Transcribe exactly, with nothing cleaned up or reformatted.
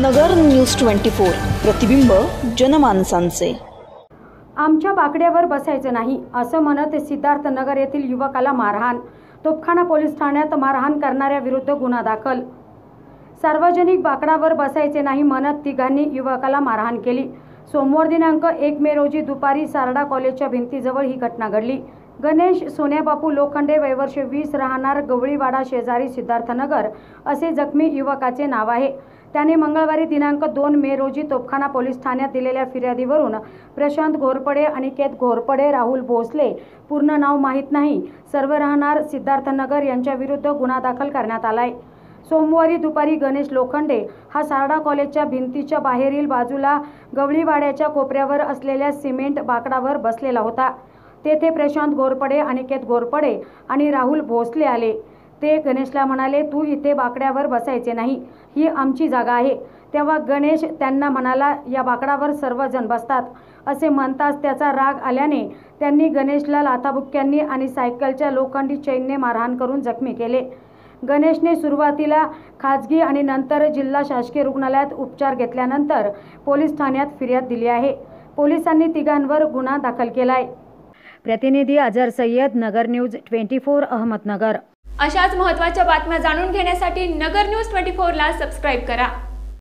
नगर news twenty four, प्रतिबिंब जनमानसांचे। आमच्या बाकड्यावर बसायचं नाही असं म्हणत सिद्धार्थ नगर येथील युवकाला मारहाण। तोपखाना पोलीस ठाण्यात मारहाण करणाऱ्या विरुद्ध गुन्हा दाखल। सार्वजनिक बाकडावर बसायचे नाही म्हणत तिघांनी युवकाला मारहाण केली। सोमवार दिनांक एक मे रोजी दुपारी सारडा कॉलेजच्या भिंतीजवळ ही घटना घडली। गणेश सोन्याबापू लोखंडे, वय वर्ष वीस, राहणार गवळीवाडा शेजारी सिद्धार्थनगर असे जखमी युवकाचे नाव आहे। त्याने मंगळवारी दिनांक दोन मे रोजी तोपखाना पोलीस ठाण्यात दिलेल्या फिर्यादीवरून प्रशांत घोरपडे, अनिकेत घोरपडे, राहुल भोसले, पूर्ण नाव माहीत नाही, सर्व राहणार सिद्धार्थनगर यांच्या विरुद्ध गुन्हा दाखल करण्यात आलाय। सोमवारी दुपारी गणेश लोखंडे हा सारडा कॉलेजच्या भिंतीच्या बाहेरील बाजूला गवळीवाड्याच्या कोपऱ्यावर असलेल्या सिमेंट बाकडावर बसलेला होता। तेथे प्रशांत घोरपडे, अनिकेत घोरपडे आणि राहुल भोसले आले। ते गणेशला म्हणाले, तू इथे बाकड्यावर बसायचे नाही, ही आमची जागा आहे। तेव्हा गणेश त्यांना म्हणाला, या बाकडावर सर्वजण बसतात असे म्हणताच त्याचा राग आल्याने त्यांनी गणेशला लाथाबुक्क्यांनी आणि सायकलच्या लोखंडी चैनने मारहाण करून जखमी केले। गणेशने सुरुवातीला खाजगी आणि नंतर जिल्हा शासकीय रुग्णालयात उपचार घेतल्यानंतर पोलीस ठाण्यात फिर्याद दिली आहे। पोलिसांनी तिघांवर गुन्हा दाखल केलाय। प्रतिनिधी Azhar Sayyed, Nagar news twenty four, Ahmednagar. अशाच महत्त्वाच्या बातम्या जाणून घेण्यासाठी नगर न्यूज ट्वेंटी फोर ला सबस्क्राइब करा।